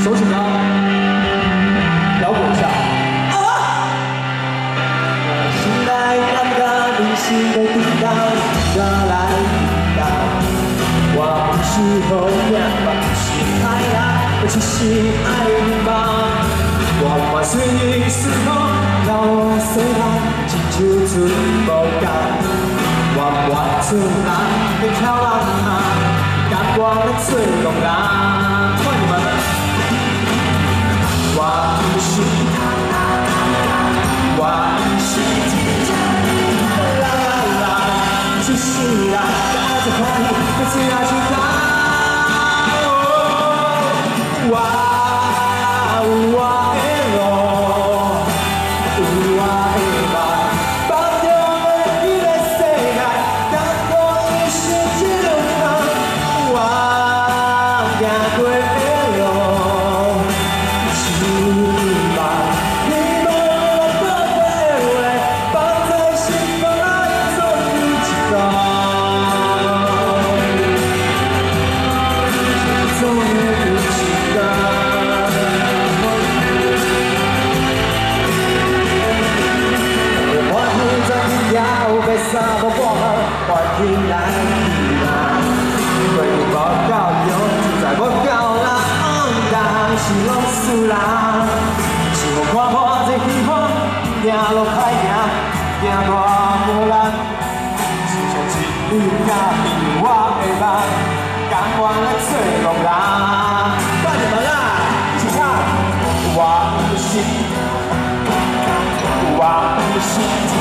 手指高，摇滚一下。醒来看到你新的地方，再来一道。我不是后面，我不是太阳，我只是爱你吧。我万岁的时光，让我虽然亲像船无共。我万寸人的跳人啊，甘愿来做浪人。看你们，我不是，我不是啦啦啦，只是啦，带着欢喜，每次要去打。三无半换天来去啦，过无够用，实在无够啦，人是老死人，想看破这希望，行路歹行，行大无难，只像一缕假比我的梦，甘愿来做浪人。快点来啦，一起唱！我不是，我不是。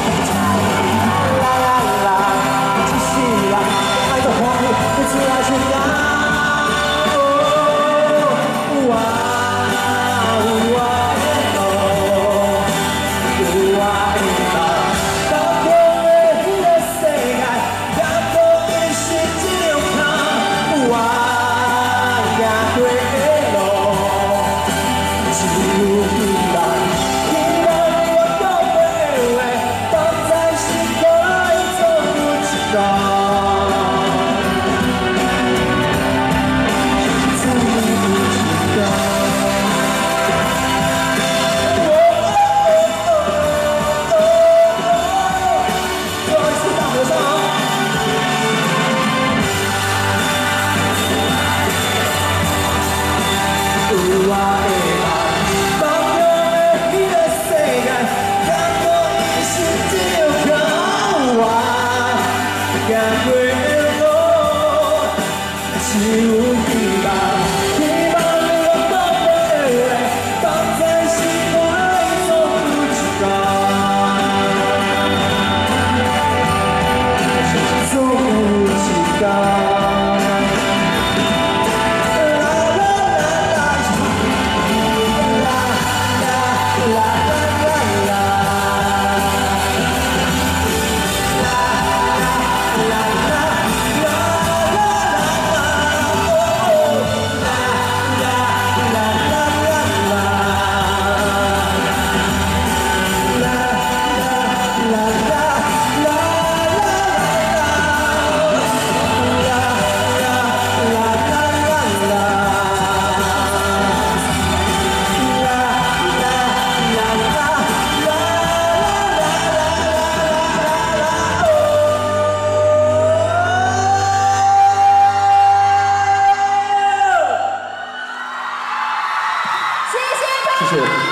谢谢。